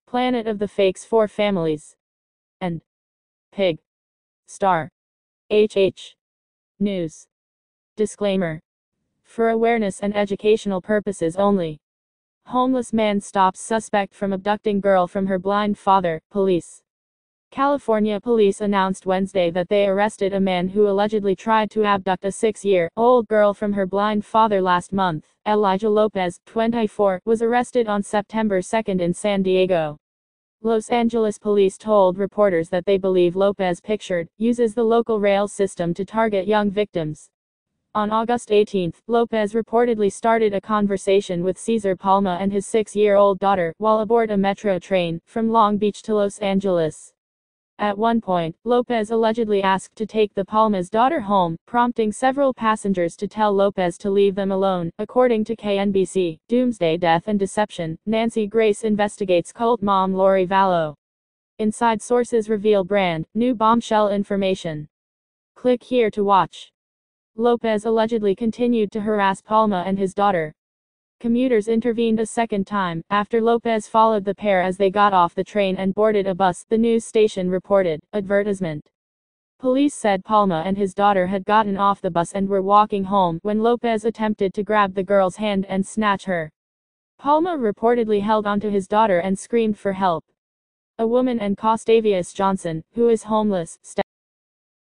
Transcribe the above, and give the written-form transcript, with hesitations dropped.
Planet of the Fakes for Families, and Pig. Star. HH. News. Disclaimer. For awareness and educational purposes only. Homeless man stops suspect from abducting girl from her blind father, police. California police announced Wednesday that they arrested a man who allegedly tried to abduct a 6-year-old girl from her blind father last month. Elijah Lopez, 24, was arrested on September 2 in San Diego. Los Angeles police told reporters that they believe Lopez uses the local rail system to target young victims. On August 18, Lopez reportedly started a conversation with Cesar Palma and his 6-year-old daughter while aboard a metro train from Long Beach to Los Angeles. At one point, Lopez allegedly asked to take the Palma's daughter home, prompting several passengers to tell Lopez to leave them alone. According to KNBC, Doomsday Death and Deception, Nancy Grace investigates cult mom Lori Vallow. Inside sources reveal brand new bombshell information. Click here to watch. Lopez allegedly continued to harass Palma and his daughter. Commuters intervened a second time, after Lopez followed the pair as they got off the train and boarded a bus, the news station reported. Advertisement. Police said Palma and his daughter had gotten off the bus and were walking home when Lopez attempted to grab the girl's hand and snatch her. Palma reportedly held onto his daughter and screamed for help. A woman and Costavious Johnson, who is homeless,